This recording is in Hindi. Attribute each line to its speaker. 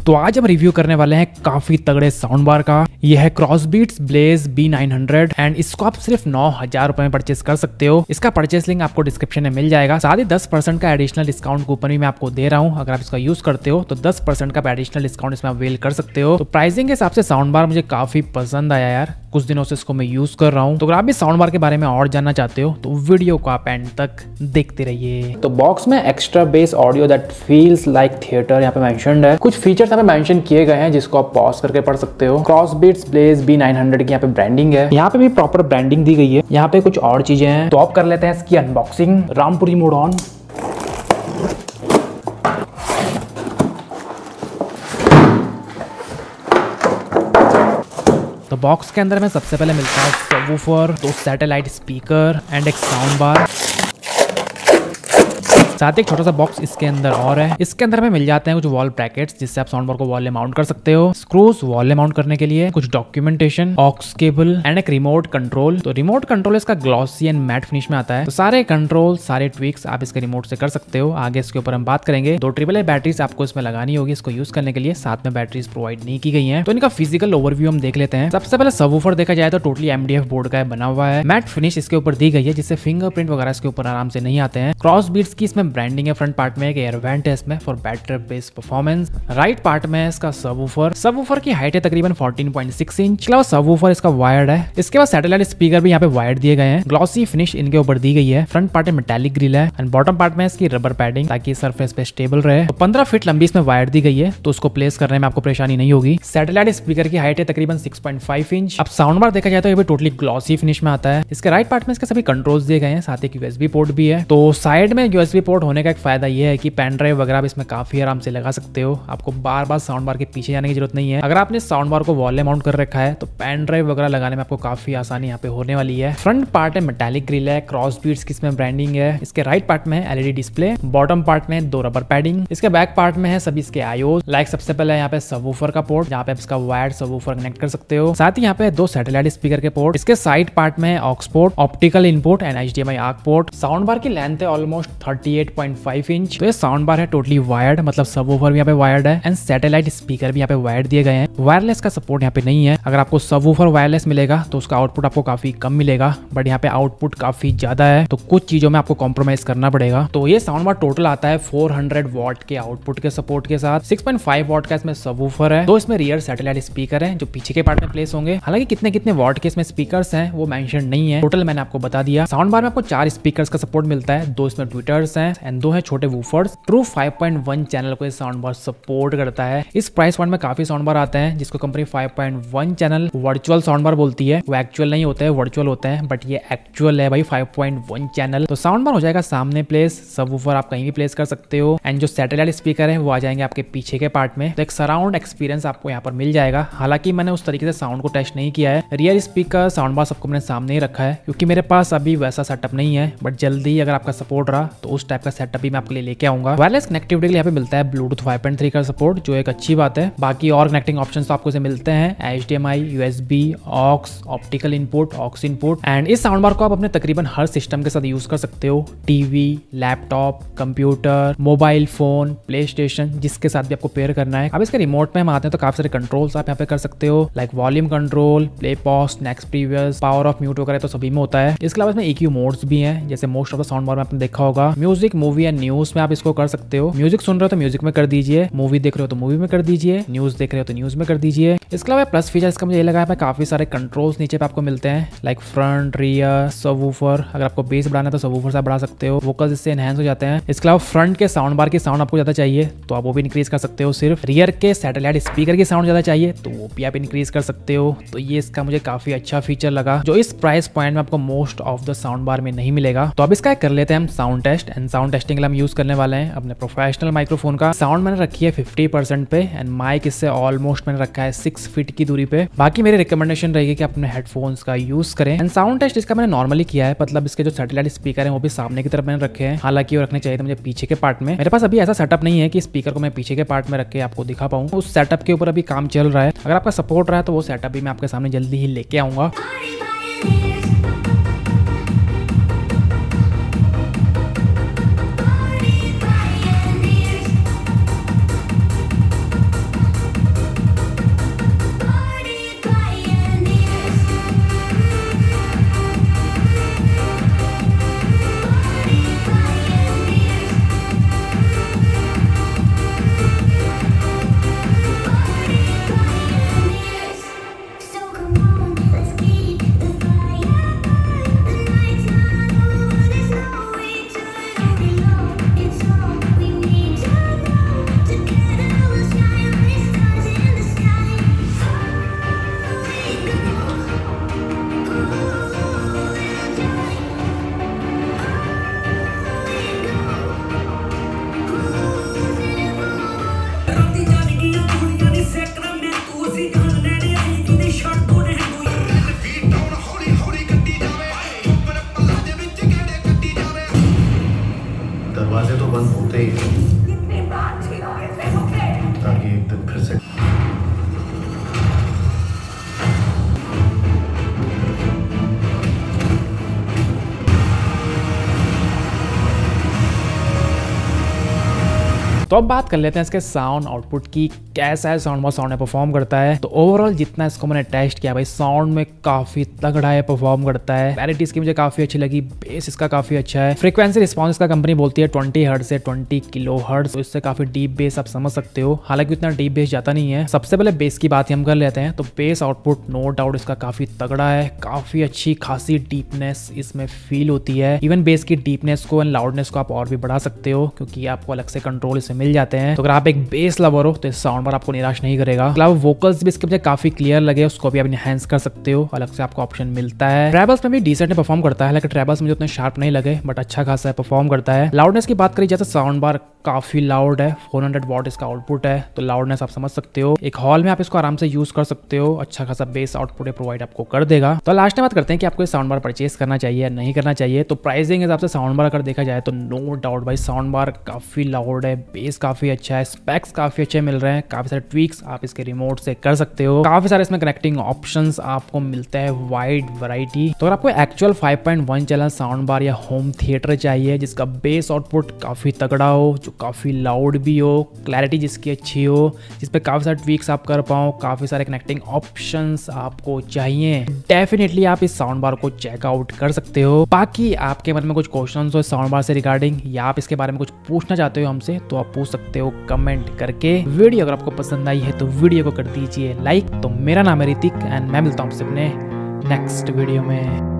Speaker 1: तो आज हम रिव्यू करने वाले हैं काफी तगड़े साउंड बार का। यह है क्रॉसबीट्स ब्लेज B900 एंड इसको आप सिर्फ 9,000 रुपए में परचेस कर सकते हो। इसका परचेस लिंक आपको डिस्क्रिप्शन में मिल जाएगा। साथ ही 10% का एडिशनल डिस्काउंट कूपन भी मैं आपको दे रहा हूँ। अगर आप इसका यूज करते हो तो 10% का एडिशनल डिस्काउंट इसमें अवेल कर सकते हो। तो प्राइसिंग के हिसाब से साउंड बार मुझे काफी पसंद आया यार, कुछ दिनों से इसको मैं यूज कर रहा हूँ। तो अगर आप भी साउंड बार के बारे में और जानना चाहते हो तो वीडियो को आप एंड तक देखते रहिए। तो बॉक्स में extra bass audio that feels like theatre यहाँ पे मेंशन्ड है। कुछ फीचर्स यहाँ पे मेंशन किए गए हैं जिसको आप पॉज करके पढ़ सकते हो। क्रॉसबीट्स ब्लेज B900 की यहाँ पे ब्रांडिंग है, यहाँ पे भी प्रॉपर ब्रांडिंग दी गई है। यहाँ पे कुछ और चीजें हैं तो आप कर लेते हैं इसकी अनबॉक्सिंग। Rampuri mode on. तो बॉक्स के अंदर में सबसे पहले मिलता है सबवूफर, 2 सैटेलाइट स्पीकर एंड एक साउंड बार। साथ ही एक छोटा सा बॉक्स इसके अंदर और है। इसके अंदर में मिल जाते हैं कुछ वॉल ब्रैकेट्स जिससे आप साउंड बार को वॉल में माउंट कर सकते हो। स्क्रूज वॉल में माउंट करने के लिए, कुछ डॉक्यूमेंटेशन, ऑक्स केबल एंड एक रिमोट कंट्रोल। तो रिमोट कंट्रोल इसका ग्लॉसी एंड मैट फिनिश में आता है। तो सारे कंट्रोल, सारे ट्विक्स आप इसके रिमोट से कर सकते हो। आगे इसके ऊपर हम बात करेंगे। 2 AAA बैटरीज आपको इसमें लगानी होगी इसको यूज करने के लिए। साथ में बैटरीज प्रोवाइड नहीं की गई है। तो इनका फिजिकल ओवरव्यू हम देख लेते हैं। सबसे पहले सबवूफर देखा जाए तो टोटली MDF बोर्ड का बना हुआ है। मैट फिनिश इसके ऊपर दी गई है जिससे फिंगरप्रिंट वगैरह इसके ऊपर आराम से नहीं आते हैं। क्रॉसबीट्स की इसमें ब्रांडिंग है। फ्रंट पार्ट में एक एयर वेंट है इसमें for better bass performance. Right part में है इसका सबवूफर। सबवूफर की हाइट है तकरीबन 14.6 इंच। इसके अलावा सबवूफर इसका वायर्ड है। इसके बाद सैटेलाइट स्पीकर भी यहाँ पे वायर्ड दिए गए हैं। ग्लॉसी फिनिश इनके ऊपर दी गई है। फ्रंट पार्ट में मेटालिक ग्रिल है एंड बॉटम पार्ट में इसकी रबर पैडिंग ताकि सरफेस पे स्टेबल रहे। तो 15 फीट लंबी इसमें वायर दी गई है तो उसको प्लेस करने में आपको परेशानी नहीं होगी। सैटेलाइट स्पीकर की हाइट है तकरीबन 6.5 इंच। अब साउंड बार देखा जाए तो ये भी टोटली ग्लॉसी फिनिश में आता है। इसके राइट पार्ट में इसके सभी कंट्रोल्स दिए गए हैं। साथ ही USB पोर्ट भी है। तो साइड में USB पोर्ट होने का एक फायदा यह है कि पेन ड्राइव वगैरह आप इसमें काफी आराम से लगा सकते हो। आपको बार बार साउंड बार के पीछे जाने की जरूरत नहीं है। अगर आपने साउंड बार को वॉल में माउंट कर रखा है तो पेन ड्राइव वगैरह लगाने में आपको काफी आसानी यहाँ पे होने वाली है। फ्रंट पार्ट में मेटालिक ग्रिल है। क्रॉसबीट्स की इसमें ब्रांडिंग है। इसके राइट पार्ट में LED डिस्प्ले। बॉटम पार्ट में 2 रबर पैडिंग। इसके बैक पार्ट में है सभी इसके IOs। लाइक सबसे पहले यहाँ पे सबवूफर का पोर्ट जहाँ पे आप इसका वायर्ड सबवूफर कनेक्ट कर सकते हो। साथ ही यहाँ पे 2 सैटेलाइट स्पीकर के पोर्ट। इसके साइड पार्ट में aux port, optical input and HDMI arc port. Sound bar की लेंथ है ऑलमोस्ट 38.5 इंच। तो ये साउंड बार है टोटली वायर्ड, मतलब सबवूफर भी यहाँ पे वायर्ड है एंड सैटेलाइट स्पीकर भी यहाँ पे वायर्ड दिए गए हैं। वायरलेस का सपोर्ट यहाँ पे नहीं है। अगर आपको सबवूफर वायरलेस मिलेगा तो उसका आउटपुट आपको काफी कम मिलेगा, बट यहाँ पे आउटपुट काफी ज्यादा है तो कुछ चीजों में आपको कॉम्प्रोमाइज करना पड़ेगा। तो ये साउंड बार टोटल आता है 400 वॉट के आउटपुट के सपोर्ट के साथ। 6.5 वॉट का इसमें सबवूफर है। 2 इसमें रियर सैटेलाइट स्पीकर है जो पीछे के पार्ट में प्लेस होंगे। हालांकि कितने वॉट के इसमें स्पीकर्स हैं वो मेंशन नहीं है। टोटल मैंने आपको बता दिया। साउंड बार में आपको 4 स्पीकर्स का सपोर्ट मिलता है। 2 इसमें ट्विटर्स हैं एंड 2 है छोटे वूफर्स। ट्रू 5.1 चैनल को साउंड बार सपोर्ट करता है। इस प्राइस पॉइंट में काफी साउंड बार आते हैं जिसको company 5.1 channel virtual sound bar बोलती है। वो एक्चुअल नहीं होते हैं, वर्चुअल होते हैं, बट ये एक्चुअल है भाई 5.1 चैनल। तो साउंड बार हो जाएगा सामने प्लेस। सबवूफर आप कहीं भी प्लेस कर सकते हो एंड जो सैटेलाइट स्पीकर है वो आ जाएंगे आपके पीछे के पार्ट में। तो एक सराउंड एक्सपीरियंस आपको यहाँ पर मिल जाएगा। हालांकि मैंने उस तरीके से साउंड को टेस्ट नहीं किया है। रियर स्पीकर, साउंड बार सबको मैंने सामने ही रखा है क्योंकि मेरे पास अभी वैसा सेटअप नहीं है, बट जल्दी अगर आपका सपोर्ट रहा तो उस टाइप का सेटअप भी मैं आपके लिए लेके आऊंगा। वायरलेस कनेक्टिविटी के लिए यहाँ पे मिलता है ब्लूटूथ 5.3 का सपोर्ट जो एक अच्छी बात है। बाकी और कनेक्टिंग ऑप्शंस तो आपको इसे मिलते हैं। HDMI, USB, aux, optical input, aux input and इस साउंड बार को आप अपने तकरीबन हर सिस्टम के साथ यूज कर सकते हो। TV, laptop, computer, mobile phone, PlayStation, जिसके साथ भी आपको पेयर करना है। अब इसके रिमोट में हम आते हैं तो काफी सारे कंट्रोल्स आप यहाँ पे कर सकते हो, like volume control, play pause, next previous, power off mute वगैरह तो सभी में होता है। इसके अलावा इसमें EQ मोड्स भी हैं जैसे most of the sound bar में आपने देखा होगा। म्यूजिक, मूवी एंड न्यूज में आप इसको कर सकते हो। म्यूजिक सुन रहे हो तो म्यूजिक में कर दीजिए, मूवी देख रहे हो तो मूवी में कर दीजिए, न्यूज देख रहे हो तो न्यूज में कर दीजिए। इसके अलावा प्लस फीचर इसका मुझे ये लगा है काफी सारे कंट्रोल्स नीचे पे आपको मिलते हैं, लाइक फ्रंट, रियर, सबवूफर। अगर आपको बेस बढ़ाना है तो सबवूफर से बढ़ा सकते हो। वोकल्स इससे एनहांस हो जाते हैं। इसके अलावा फ्रंट के साउंड बार की साउंड आपको ज्यादा चाहिए तो आप वो भी इंक्रीज कर सकते हो। सिर्फ रियर के सैटेलाइट स्पीकर की साउंड ज्यादा चाहिए तो वो भी आप इंक्रीज कर सकते हो। तो ये इसका मुझे काफी अच्छा फीचर लगा जो इस प्राइस पॉइंट में आपको most of the sound bar में नहीं मिलेगा। तो अब इसका कर लेते हैं हम sound test and sound testing के लिए हम यूज करने वाले हैं अपने प्रोफेशनल माइक्रोफोन का। साउंड मैंने रखी है 50% पे एंड माइक इससे ऑलमोस्ट मैंने रखा है 6 फीट की दूरी पे। बाकी मेरी रिकमेंडेशन रहेगी कि अपने हेडफोन्स का यूज करें। एंड साउंड टेस्ट इसका मैंने नॉर्मली किया है, मतलब इसके जो सैटेलाइट स्पीकर है वो भी सामने की तरफ मैंने रखे हैं। हालांकि वो रखने चाहिए थे मुझे पीछे के पार्ट में। मेरे पास अभी ऐसा सेटअप नहीं है कि स्पीकर को मैं पीछे के पार्ट में रख के आपको दिखा पाऊँ। उस सेटअप के ऊपर अभी काम चल रहा है। अगर आपका सपोर्ट रहा है तो वो सेटअप भी मैं आपके सामने जल्दी ही लेके आऊंगा। तो अब बात कर लेते हैं इसके साउंड आउटपुट की, कैसा है साउंड में परफॉर्म करता है। तो ओवरऑल जितना इसको मैंने टेस्ट किया भाई, साउंड में काफी तगड़ा है, परफॉर्म करता है। क्लैरिटी इसकी मुझे काफी अच्छी लगी, बेस इसका काफी अच्छा है। फ्रीक्वेंसी रिस्पॉन्स इसका कंपनी बोलती है 20 हर्ट्ज से 20 किलो हर्ट्ज, तो इससे काफी डीप बेस आप समझ सकते हो। हालांकि उतना डीप बेस जाता नहीं है। सबसे पहले बेस की बात हम कर लेते हैं। तो बेस आउटपुट नो डाउट इसका काफी तगड़ा है, काफी अच्छी खासी डीपनेस इसमें फील होती है। इवन बेस की डीपनेस को एंड लाउडनेस को आप और भी बढ़ा सकते हो, क्योंकि आपको अलग से कंट्रोल इसमें मिल जाते हैं। तो अगर आप एक बेस लवर हो तो इस साउंड बार आपको निराश नहीं करेगा। अलावा वोकल्स भी इसके मुझे काफी क्लियर लगे, उसको भी आप एनहांस कर सकते हो, अलग से आपको ऑप्शन मिलता है। ट्रैवल्स में भी डिसेंट परफॉर्म करता है, लेकिन ट्रैवल्स मुझे उतने शार्प नहीं लगे, बट अच्छा खासा परफॉर्म करता है। लाउडनेस की बात करी जाए तो साउंड बार काफी लाउड है, 400 वॉट इसका आउटपुट है, तो लाउडनेस आप समझ सकते हो। एक हॉल में आप इसको आराम से यूज कर सकते हो, अच्छा खासा बेस आउटपुट प्रोवाइड आपको कर देगा। तो लास्ट में बात करते हैं कि आपको ये साउंड बार परचेस करना चाहिए या नहीं करना चाहिए। तो प्राइसिंग हिसाब से साउंड बार अगर देखा जाए तो नो डाउट भाई साउंड बार काफी लाउड है, बेस काफी अच्छा है, स्पेक्स काफी अच्छे मिल रहे हैं, काफी सारे ट्वीक्स आप इसके रिमोट से कर सकते हो, काफी सारे इसमें कनेक्टिंग ऑप्शंस आपको मिलता है, वाइड वैरायटी। तो अगर आपको एक्चुअल 5.1 चैनल साउंड बार या होम थिएटर चाहिए जिसका बेस आउटपुट काफी तगड़ा हो, जो काफी लाउड भी हो, क्लैरिटी जिसकी अच्छी हो, जिसपे काफी सारे ट्वीक्स आप कर पाओ, काफी सारे कनेक्टिंग ऑप्शंस आपको चाहिए, डेफिनेटली आप इस साउंड बार को चेकआउट कर सकते हो। बाकी आपके मन में कुछ क्वेश्चंस हो साउंड बार से रिगार्डिंग, या आप इसके बारे में कुछ पूछना चाहते हो हमसे, तो आप पूछ सकते हो कमेंट करके। वीडियो अगर आपको पसंद आई है तो वीडियो को कर दीजिए लाइक। तो मेरा नाम है ऋतिक एंड मैं मिलता हूँ आपसे अपने नेक्स्ट वीडियो में।